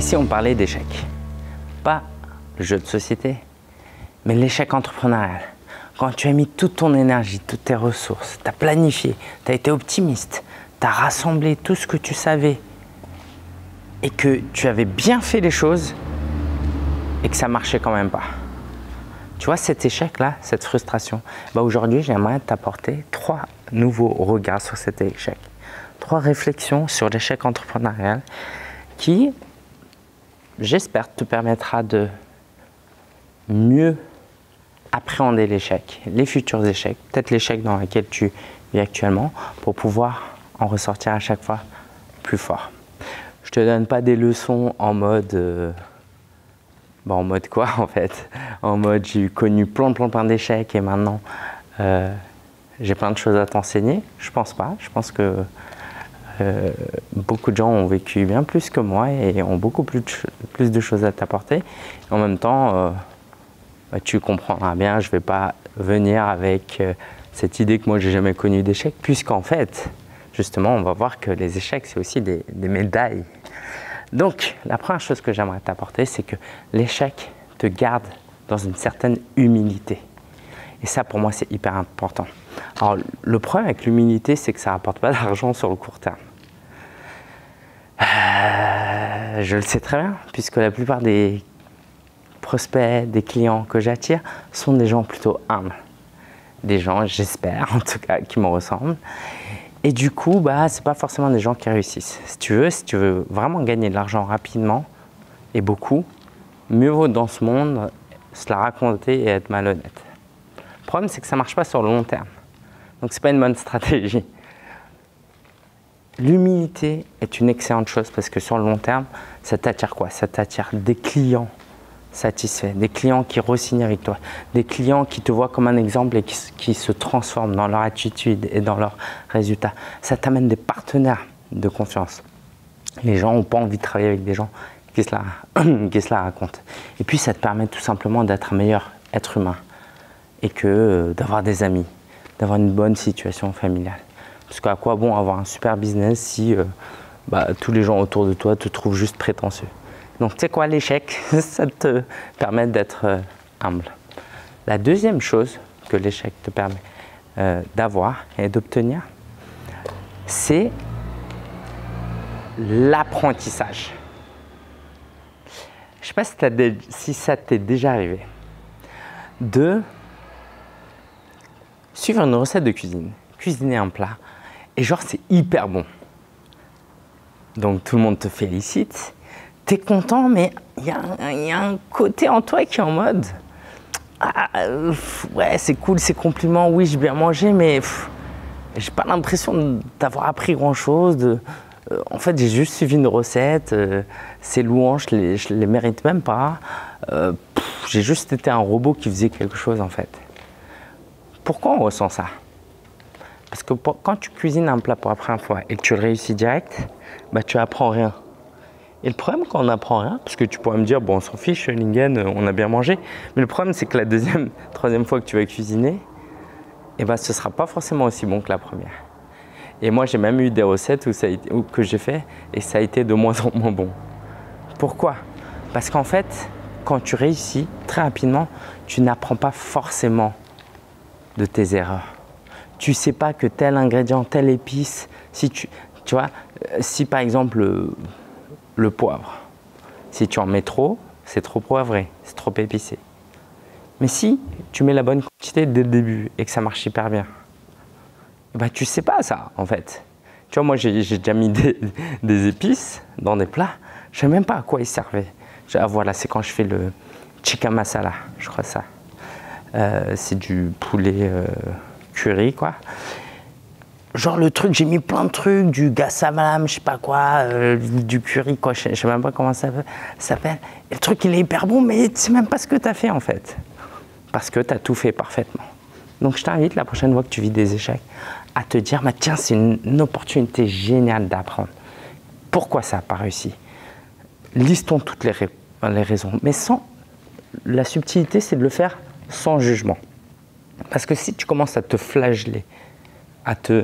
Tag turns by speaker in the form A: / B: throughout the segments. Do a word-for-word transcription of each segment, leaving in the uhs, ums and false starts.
A: si on parlait d'échec? Pas le jeu de société, mais l'échec entrepreneurial. Quand tu as mis toute ton énergie, toutes tes ressources, tu as planifié, tu as été optimiste, tu as rassemblé tout ce que tu savais et que tu avais bien fait les choses et que ça marchait quand même pas. Tu vois, cet échec-là, cette frustration, bah aujourd'hui, j'aimerais t'apporter trois nouveaux regards sur cet échec. Trois réflexions sur l'échec entrepreneurial qui, j'espère, te permettra de mieux appréhender l'échec, les futurs échecs, peut-être l'échec dans lequel tu vis actuellement, pour pouvoir en ressortir à chaque fois plus fort. Je te donne pas des leçons en mode... Euh, bon, en mode quoi en fait? En mode j'ai connu plein plein plein d'échecs et maintenant euh, j'ai plein de choses à t'enseigner. Je pense pas. Je pense que euh, beaucoup de gens ont vécu bien plus que moi et ont beaucoup plus de, plus de choses à t'apporter. En même temps, euh, bah, tu comprendras bien, je ne vais pas venir avec euh, cette idée que moi j'ai jamais connu d'échecs, puisqu'en fait, justement, on va voir que les échecs, c'est aussi des, des médailles. Donc, la première chose que j'aimerais t'apporter, c'est que l'échec te garde dans une certaine humilité. Et ça, pour moi, c'est hyper important. Alors, le problème avec l'humilité, c'est que ça ne rapporte pas d'argent sur le court terme. Euh, je le sais très bien, puisque la plupart des prospects, des clients que j'attire sont des gens plutôt humbles. Des gens, j'espère, en tout cas, qui me ressemblent. Et du coup, bah, ce n'est pas forcément des gens qui réussissent. Si tu veux, si tu veux vraiment gagner de l'argent rapidement et beaucoup, mieux vaut dans ce monde se la raconter et être malhonnête. Le problème, c'est que ça ne marche pas sur le long terme. Donc, ce n'est pas une bonne stratégie. L'humilité est une excellente chose parce que sur le long terme, ça t'attire quoi? Ça t'attire des clients satisfaits, des clients qui re-signent avec toi, des clients qui te voient comme un exemple et qui, qui se transforment dans leur attitude et dans leurs résultats. Ça t'amène des partenaires de confiance. Les gens n'ont pas envie de travailler avec des gens qui se, la, qui se la racontent. Et puis ça te permet tout simplement d'être un meilleur être humain et que euh, d'avoir des amis, d'avoir une bonne situation familiale. Parce qu'à quoi bon avoir un super business si euh, bah, tous les gens autour de toi te trouvent juste prétentieux? Donc, tu sais quoi, l'échec, ça te permet d'être euh, humble. La deuxième chose que l'échec te permet euh, d'avoir et d'obtenir, c'est l'apprentissage. Je ne sais pas si, t'as dé- si ça t'est déjà arrivé de suivre une recette de cuisine, cuisiner un plat, et genre, c'est hyper bon. Donc, tout le monde te félicite. Tu es content, mais il y, y a un côté en toi qui est en mode ah, euh, ouais, c'est cool, ces compliments, oui, j'ai bien mangé, mais j'ai pas l'impression d'avoir appris grand-chose. De, euh, en fait, j'ai juste suivi une recette, euh, ces louanges, je les, je les mérite même pas. Euh, j'ai juste été un robot qui faisait quelque chose, en fait. Pourquoi on ressent ça? Parce que pour, quand tu cuisines un plat pour la première fois et que tu le réussis direct, bah, tu apprends rien. Et le problème quand on n'apprend rien, parce que tu pourrais me dire, bon, on s'en fiche, Lingen, on a bien mangé. Mais le problème, c'est que la deuxième, troisième fois que tu vas cuisiner, eh ben, ce ne sera pas forcément aussi bon que la première. Et moi, j'ai même eu des recettes où ça a été, où, que j'ai fait et ça a été de moins en moins bon. Pourquoi? Parce qu'en fait, quand tu réussis très rapidement, tu n'apprends pas forcément de tes erreurs. Tu ne sais pas que tel ingrédient, telle épice, si tu, tu vois, si par exemple, le, le poivre, si tu en mets trop, c'est trop poivré, c'est trop épicé. Mais si tu mets la bonne quantité dès le début et que ça marche hyper bien, bah tu sais pas ça en fait. Tu vois, moi j'ai déjà mis des, des épices dans des plats, je ne sais même pas à quoi ils servaient. Ah, voilà, c'est quand je fais le tikka masala, je crois ça. Euh, c'est du poulet euh, curry quoi. Genre le truc, j'ai mis plein de trucs, du gassamalam, je sais pas quoi, euh, du curry quoi, je sais même pas comment ça s'appelle. Et le truc il est hyper bon, mais tu sais même pas ce que tu as fait en fait. Parce que tu as tout fait parfaitement. Donc je t'invite la prochaine fois que tu vis des échecs à te dire, bah, tiens, c'est une, une opportunité géniale d'apprendre. Pourquoi ça n'a pas réussi? Listons toutes les, les raisons, mais sans la subtilité, c'est de le faire sans jugement. Parce que si tu commences à te flageller, à te,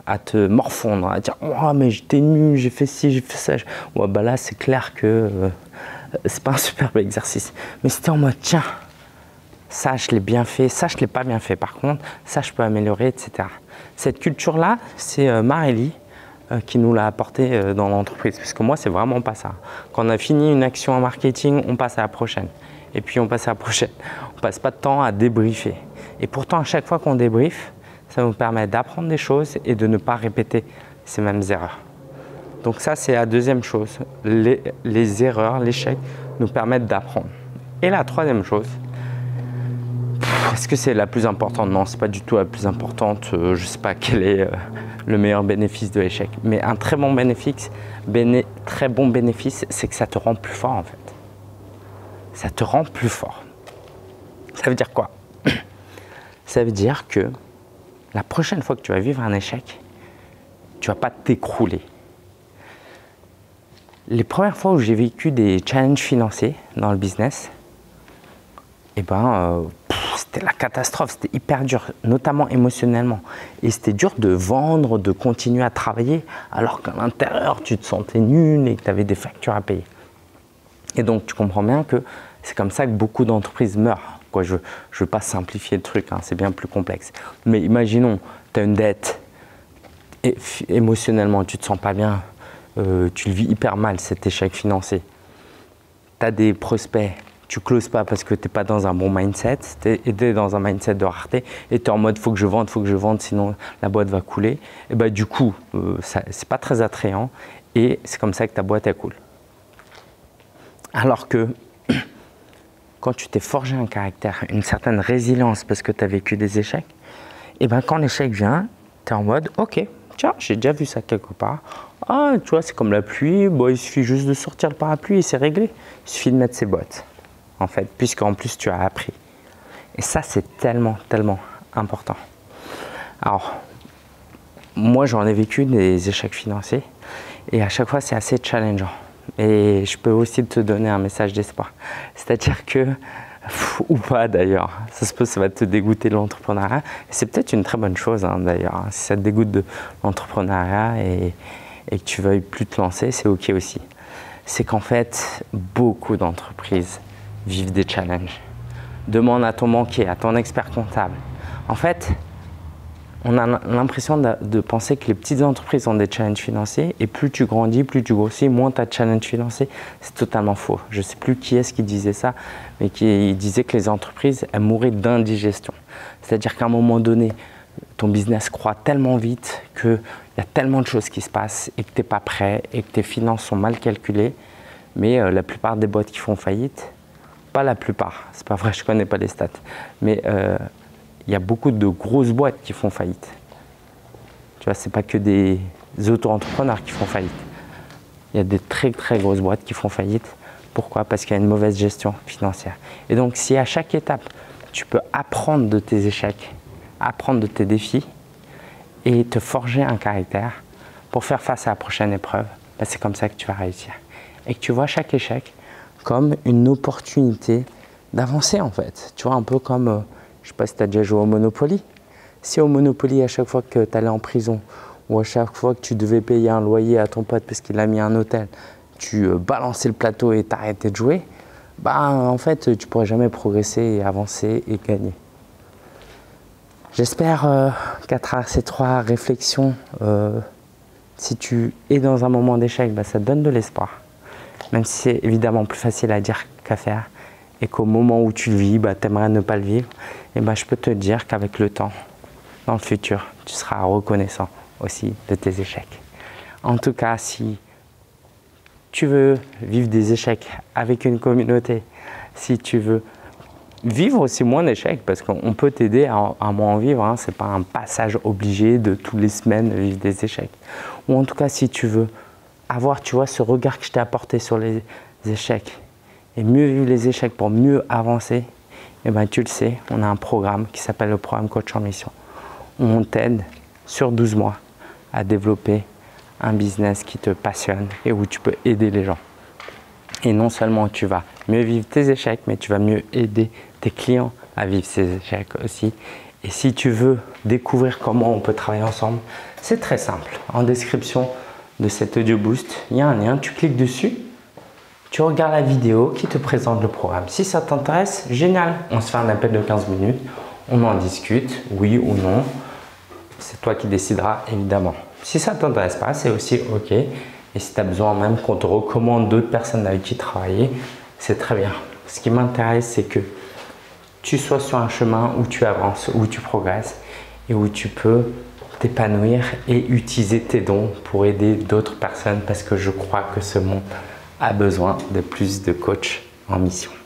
A: à te morfondre, à dire oh, mais j'étais nul, j'ai fait ci, j'ai fait ça. Ouais, bah là, c'est clair que euh, c'est pas un superbe exercice. Mais c'était en mode tiens, ça, je l'ai bien fait, ça, je l'ai pas bien fait. Par contre, ça, je peux améliorer, et cetera. Cette culture-là, c'est euh, Marélie euh, qui nous l'a apporté euh, dans l'entreprise. Parce que moi, c'est vraiment pas ça. Quand on a fini une action en marketing, on passe à la prochaine. Et puis, on passe à la prochaine. On passe pas de temps à débriefer. Et pourtant, à chaque fois qu'on débriefe, ça nous permet d'apprendre des choses et de ne pas répéter ces mêmes erreurs. Donc ça, c'est la deuxième chose. Les, les erreurs, l'échec nous permettent d'apprendre. Et la troisième chose, est-ce que c'est la plus importante? Non, ce n'est pas du tout la plus importante. Euh, je ne sais pas quel est euh, le meilleur bénéfice de l'échec. Mais un très bon bénéfice, béné, très bon bénéfice, c'est que ça te rend plus fort en fait. Ça te rend plus fort. Ça veut dire quoi? Ça veut dire que la prochaine fois que tu vas vivre un échec, tu ne vas pas t'écrouler. Les premières fois où j'ai vécu des challenges financiers dans le business, eh ben, euh, c'était la catastrophe, c'était hyper dur, notamment émotionnellement. Et c'était dur de vendre, de continuer à travailler, alors qu'à l'intérieur, tu te sentais nul et que tu avais des factures à payer. Et donc, tu comprends bien que c'est comme ça que beaucoup d'entreprises meurent. Quoi, je ne veux pas simplifier le truc, hein, c'est bien plus complexe. Mais imaginons, tu as une dette, et émotionnellement, tu ne te sens pas bien, euh, tu le vis hyper mal, cet échec financier. Tu as des prospects, tu ne closes pas parce que tu n'es pas dans un bon mindset, tu es dans un mindset de rareté et tu es en mode « faut que je vende, faut que je vende, sinon la boîte va couler ». Et bah, du coup, euh, ce n'est pas très attrayant et c'est comme ça que ta boîte elle coule. Alors que quand tu t'es forgé un caractère, une certaine résilience parce que tu as vécu des échecs, et ben quand l'échec vient, tu es en mode « ok, tiens, j'ai déjà vu ça quelque part. Ah, tu vois, c'est comme la pluie, bon, il suffit juste de sortir le parapluie et c'est réglé. Il suffit de mettre ses bottes, en fait, puisqu'en plus tu as appris. » Et ça, c'est tellement, tellement important. Alors, moi, j'en ai vécu des échecs financiers et à chaque fois, c'est assez challengeant. Et je peux aussi te donner un message d'espoir. C'est-à-dire que, ou pas d'ailleurs, ça se peut, ça va te dégoûter de l'entrepreneuriat. C'est peut-être une très bonne chose hein, d'ailleurs. Hein. Si ça te dégoûte de l'entrepreneuriat et, et que tu veuilles plus te lancer, c'est ok aussi. C'est qu'en fait, beaucoup d'entreprises vivent des challenges. Demande à ton banquier, à ton expert comptable. En fait, on a l'impression de, de penser que les petites entreprises ont des challenges financiers et plus tu grandis, plus tu grossis, moins tu as de challenges financiers. C'est totalement faux. Je ne sais plus qui est-ce qui disait ça, mais qui disait que les entreprises elles mouraient d'indigestion. C'est-à-dire qu'à un moment donné, ton business croît tellement vite qu'il y a tellement de choses qui se passent et que tu n'es pas prêt et que tes finances sont mal calculées. Mais euh, la plupart des boîtes qui font faillite, pas la plupart, c'est pas vrai, je ne connais pas les stats, mais euh, il y a beaucoup de grosses boîtes qui font faillite. Tu vois, c'est pas que des auto-entrepreneurs qui font faillite. Il y a des très très grosses boîtes qui font faillite. Pourquoi? Parce qu'il y a une mauvaise gestion financière. Et donc, si à chaque étape, tu peux apprendre de tes échecs, apprendre de tes défis et te forger un caractère pour faire face à la prochaine épreuve, ben c'est comme ça que tu vas réussir. Et que tu vois chaque échec comme une opportunité d'avancer en fait. Tu vois, un peu comme... Euh, je ne sais pas si tu as déjà joué au Monopoly. Si au Monopoly, à chaque fois que tu allais en prison ou à chaque fois que tu devais payer un loyer à ton pote parce qu'il a mis un hôtel, tu euh, balançais le plateau et t'arrêtais de jouer, bah, en fait, tu ne pourrais jamais progresser et avancer et gagner. J'espère euh, qu'à travers ces trois réflexions, euh, si tu es dans un moment d'échec, bah, ça te donne de l'espoir. Même si c'est évidemment plus facile à dire qu'à faire. Et qu'au moment où tu le vis, bah, tu aimerais ne pas le vivre, et bah, je peux te dire qu'avec le temps, dans le futur, tu seras reconnaissant aussi de tes échecs. En tout cas, si tu veux vivre des échecs avec une communauté, si tu veux vivre aussi moins d'échecs, parce qu'on peut t'aider à, à moins en vivre, hein, ce n'est pas un passage obligé de toutes les semaines de vivre des échecs. Ou en tout cas, si tu veux avoir, tu vois, ce regard que je t'ai apporté sur les échecs, et mieux vivre les échecs pour mieux avancer, et ben tu le sais, on a un programme qui s'appelle le programme Coach en Mission, où on t'aide sur douze mois à développer un business qui te passionne et où tu peux aider les gens. Et non seulement tu vas mieux vivre tes échecs, mais tu vas mieux aider tes clients à vivre ces échecs aussi. Et si tu veux découvrir comment on peut travailler ensemble, c'est très simple. En description de cet audio boost, il y a un lien, tu cliques dessus, tu regardes la vidéo qui te présente le programme. Si ça t'intéresse, génial, on se fait un appel de quinze minutes, on en discute, oui ou non. C'est toi qui décideras évidemment. Si ça ne t'intéresse pas, c'est aussi ok. Et si tu as besoin même qu'on te recommande d'autres personnes avec qui travailler, c'est très bien. Ce qui m'intéresse, c'est que tu sois sur un chemin où tu avances, où tu progresses et où tu peux t'épanouir et utiliser tes dons pour aider d'autres personnes parce que je crois que ce monde a besoin de plus de coachs en mission.